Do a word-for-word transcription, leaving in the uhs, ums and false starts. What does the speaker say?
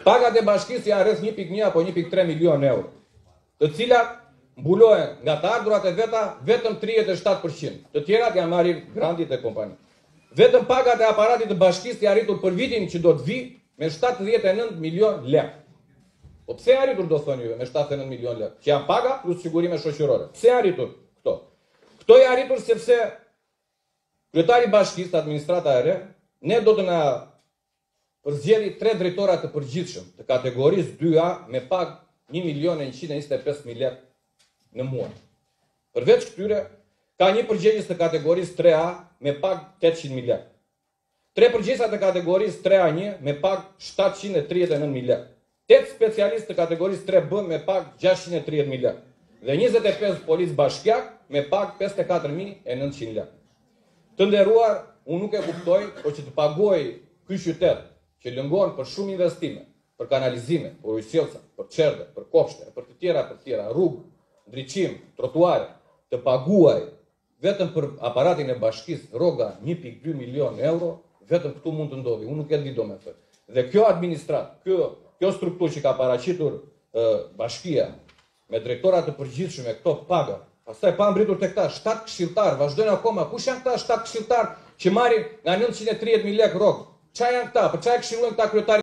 Paga de bashkisë ja rreth një pikë një apo një pikë tre milion euro, të cilat mbulohen nga të ardhurat e veta vetëm tridhjetë e shtatë përqind. Të tjerat janë marrin grantit e kompani. Vetëm pagat e aparatit të bashkisë janë arritur për vitin që do të vi me shtatëdhjetë e nëntë milion lekë. Po pse janë arritur, do thoni juve, me shtatëdhjetë e nëntë milion lekë? Që janë paga plus sigurime shoqërore. Pse janë arritur këto? Këto janë arritur sepse kryetari i bashkisë, administrata e re, ne do të na përzgjedhë tre drejtora të përgjithshëm të kategorisë dy A me pagë një milion e njëqind e njëzet e pesë mijë lekë në muaj. Përveç këtyre, ka një përgjegjës të kategorisë tre A me pagë tetëqind mijë lekë. Tre përgjegjësa të kategorisë tre A një me pagë shtatëqind e tridhjetë e nëntë mijë lekë. tetë specialistë të kategorisë tre B me pagë gjashtëqind e tridhjetë mijë lekë. Dhe njëzet e pesë policë bashkiak me pagë pesëdhjetë e katër mijë e nëntëqind lekë. Të nderuar, unë nuk e kuptoj, por që të paguaj ky qytet që lëngon për shumë investime, për kanalizime, për ujësillca, për çerdhe, për kopshte, për të tjera, për të tjera, rrugë, ndriçim, trotuare, të paguaj vetëm për aparatin e bashkisë rroga një pikë dy milion euro, vetëm këtu mund të ndodhi. Unë nuk e di do me thënë. Dhe kjo administrat, kjo, kjo strukturë që ka paraqitur uh, bashkia me drejtorat të përgjithshëm me këto paga, pastaj pa mbritur tek ta shtatë këshilltar, vazhdojnë akoma. Kush janë këta shtatë këshilltar që marrin nga nëntëqind e tridhjetë mijë lekë rrogë? Çfarë janë këta? Për çfarë këshillojnë këta kryetari